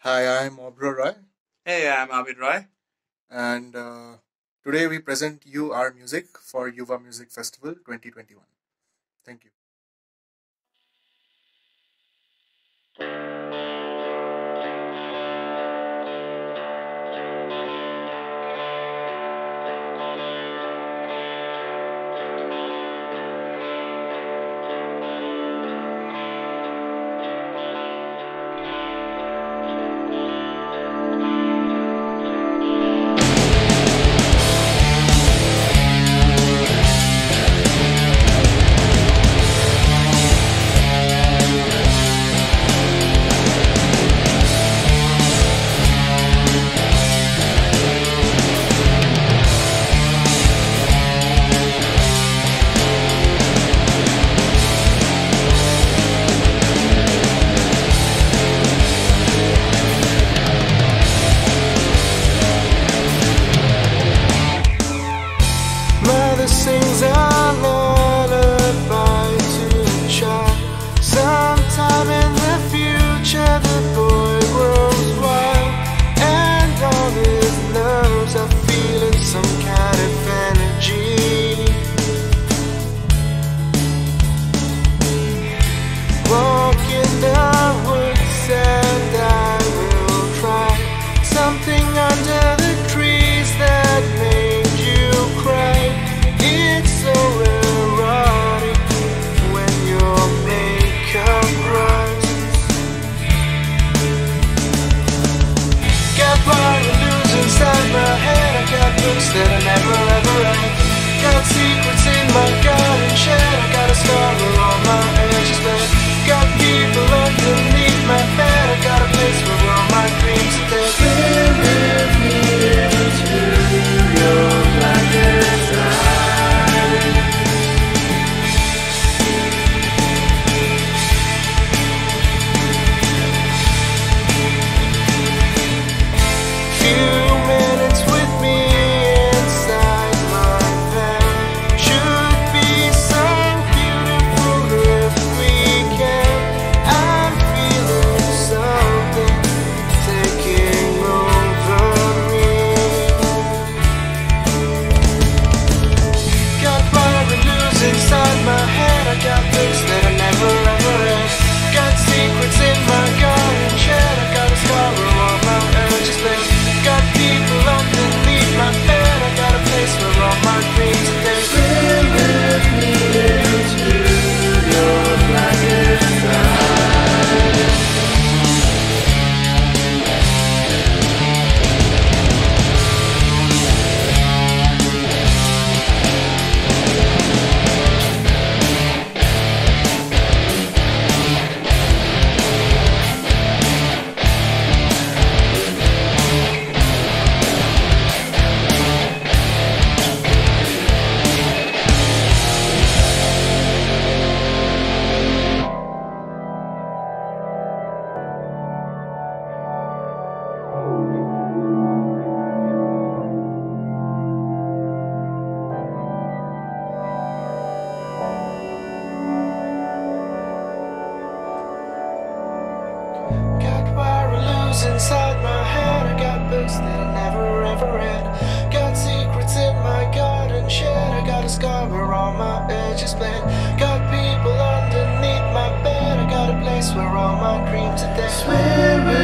Hi, I'm Abhro, Hey, I'm Abir. and today we present you our music for Yuva Music Festival 2021. Thank you. Mother sings a lullaby to the child. Sometime in the future the boy grows wild, and all his nerves are feeling some kind of energy. Walk in the woods and I will try something under the trees that made you cry. It's so erotic when your makeup rises. Got violins inside my head, I got books that I never ever read. Got secrets in my garden shed, I got a story on my edges bed. Got people underneath my bed, I got a place where all my dreams are dead. Swim with me into your blackest eyes. Few minutes with me inside my van should be so beautiful if we can. I'm feeling something taking over me. Got blues inside my head, I got books that I never ever read. Got secrets in my garden shed, I got a scar on my urges left. Got people underneath my bed, I got a place where all my dreams are dead. Swim with me into your blackest eyes. Got wireless inside my head, I got books that I never ever read. Got secrets in my garden shed, I got a scar where all my edges bled. Got people underneath my bed, I got a place where all my dreams are dead. Swim